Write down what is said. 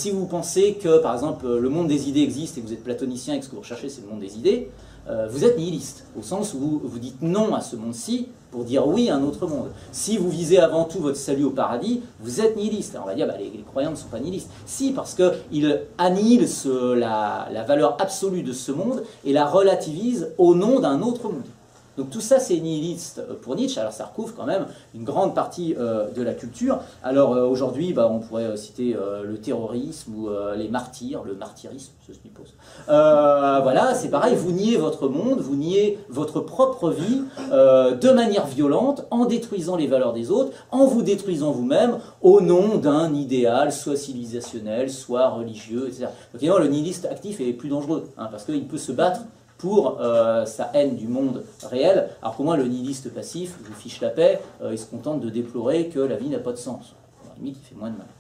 Si vous pensez que, par exemple, le monde des idées existe et que vous êtes platonicien et que ce que vous recherchez c'est le monde des idées, vous êtes nihiliste, au sens où vous dites non à ce monde-ci pour dire oui à un autre monde. Si vous visez avant tout votre salut au paradis, vous êtes nihiliste. Alors on va dire, bah, les croyants ne sont pas nihilistes. Si, parce qu'ils annihilent la valeur absolue de ce monde et la relativisent au nom d'un autre monde. Donc tout ça c'est nihiliste pour Nietzsche, alors ça recouvre quand même une grande partie de la culture. Alors aujourd'hui on pourrait citer le terrorisme ou les martyrs, le martyrisme, je suppose. Voilà, c'est pareil, vous niez votre monde, vous niez votre propre vie de manière violente, en détruisant les valeurs des autres, en vous détruisant vous-même, au nom d'un idéal, soit civilisationnel, soit religieux, etc. Donc évidemment le nihiliste actif est plus dangereux, hein, parce qu'il peut se battre pour sa haine du monde réel, alors qu'au moins le nihiliste passif, je vous fiche la paix, il se contente de déplorer que la vie n'a pas de sens. À la limite, il fait moins de mal.